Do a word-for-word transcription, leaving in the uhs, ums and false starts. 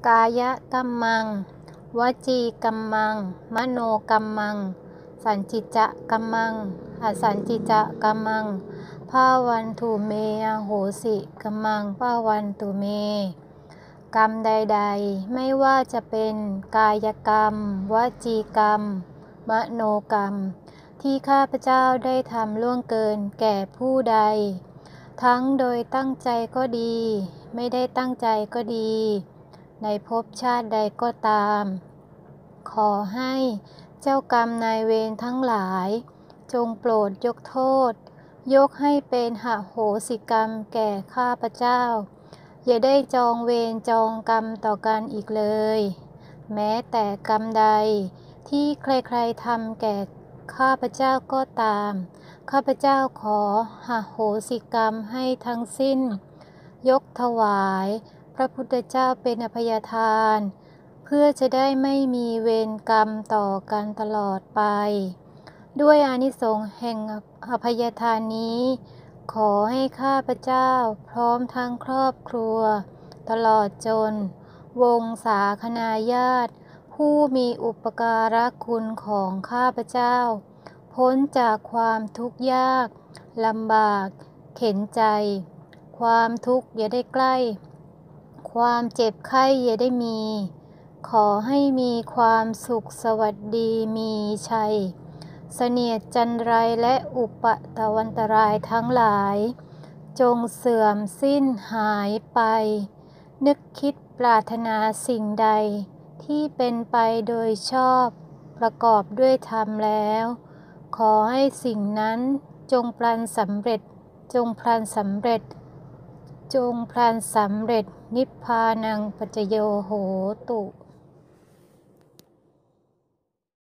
กายกัมมังวจีกัมมังมโนกัมมังสัญจิจะกัมมังอสัญจิจะกัมมังภาวันตุเมอโหสิกัมมังภาวันตุเมกรรมใดๆไม่ว่าจะเป็นกายกรรมวจีกรรมมโนกรรมที่ข้าพเจ้าได้ทำล่วงเกินแก่ผู้ใดทั้งโดยตั้งใจก็ดีไม่ได้ตั้งใจก็ดีในภพชาติใดก็ตามขอให้เจ้ากรรมนายเวรทั้งหลายจงโปรดยกโทษยกให้เป็นหโหสิกรรมแก่ข้าพเจ้าอย่าได้จองเวรจองกรรมต่อกันอีกเลยแม้แต่กรรมใดที่ใครๆทำแก่ข้าพเจ้าก็ตามข้าพเจ้าขอหโหสิกรรมให้ทั้งสิ้นยกถวายพระพุทธเจ้าเป็นอภัยทานเพื่อจะได้ไม่มีเวรกรรมต่อกันตลอดไปด้วยอานิสงส์แห่งอภัยทานนี้ขอให้ข้าพเจ้าพร้อมทั้งครอบครัวตลอดจนวงศาคณาญาติผู้มีอุปการะคุณของข้าพเจ้าพ้นจากความทุกข์ยากลำบากเข็ญใจความทุกข์อย่าได้ใกล้ความเจ็บไข้อย่าได้มีขอให้มีความสุขสวัสดีมีชัยเสนียดจันไรและอุปตวันตรายทั้งหลายจงเสื่อมสิ้นหายไปนึกคิดปรารถนาสิ่งใดที่เป็นไปโดยชอบประกอบด้วยธรรมแล้วขอให้สิ่งนั้นจงพลันสำเร็จจงพลันสำเร็จจงพลันสำเร็จนิพพานังปัจจโยโหตุ